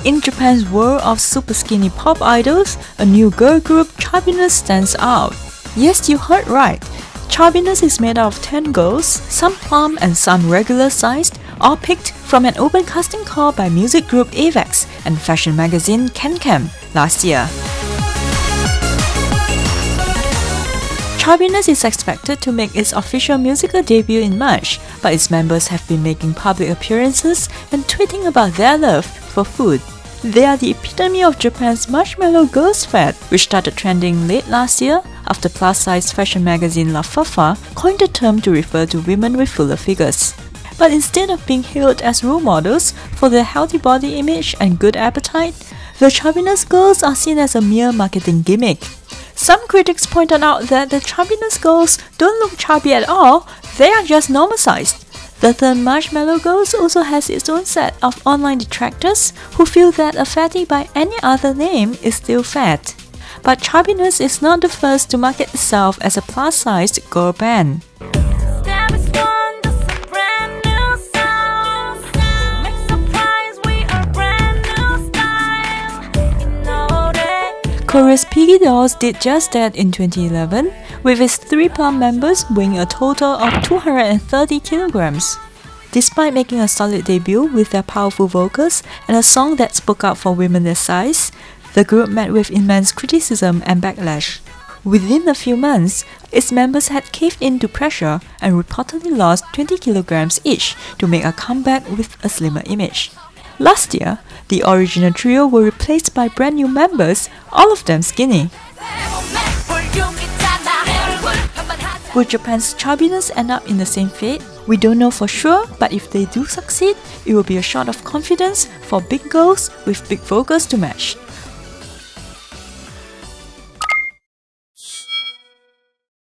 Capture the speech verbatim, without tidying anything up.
In Japan's world of super skinny pop idols, a new girl group, Chubbiness, stands out. Yes, you heard right. Chubbiness is made up of ten girls, some plump and some regular sized, all picked from an open casting call by music group Avex and fashion magazine CanCam last year. Chubbiness is expected to make its official musical debut in March, but its members have been making public appearances and tweeting about their love for food. They are the epitome of Japan's Marshmallow girls fad, which started trending late last year after plus-size fashion magazine Farfa coined the term to refer to women with fuller figures. But instead of being hailed as role models for their healthy body image and good appetite, the Chubbiness girls are seen as a mere marketing gimmick. Some critics pointed out that the Chubbiness girls don't look chubby at all, they are just normal sized. The term Marshmallow Girls also has its own set of online detractors who feel that a fatty by any other name is still fat. But Chubbiness is not the first to market itself as a plus-sized girl band. Korea's Piggy Dolls did just that in twenty eleven, with its three plump members weighing a total of two hundred thirty kilograms. Despite making a solid debut with their powerful vocals and a song that spoke up for women their size, the group met with immense criticism and backlash. Within a few months, its members had caved into pressure and reportedly lost twenty kilograms each to make a comeback with a slimmer image. Last year, the original trio were replaced by brand new members, all of them skinny. Will Japan's Chubbiness end up in the same fate? We don't know for sure, but if they do succeed, it will be a shot of confidence for big girls with big vocals to match.